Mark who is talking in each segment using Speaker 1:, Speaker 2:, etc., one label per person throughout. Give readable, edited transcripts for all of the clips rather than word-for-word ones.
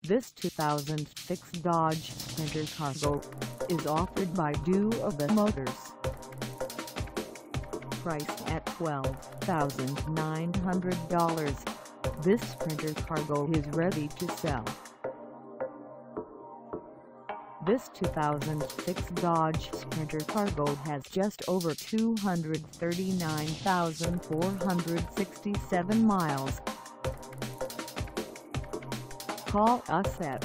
Speaker 1: This 2006 Dodge Sprinter Cargo is offered by DOABA Motors. Priced at $12,900, this Sprinter Cargo is ready to sell. This 2006 Dodge Sprinter Cargo has just over 239,467 miles. Call us at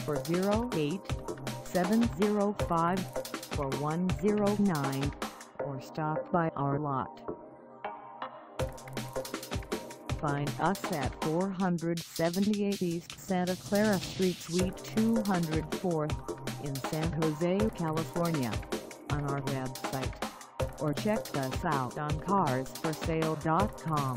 Speaker 1: 408-705-4109 or stop by our lot. Find us at 478 East Santa Clara Street, Suite 204 in San Jose, California, on our website, or check us out on carsforsale.com.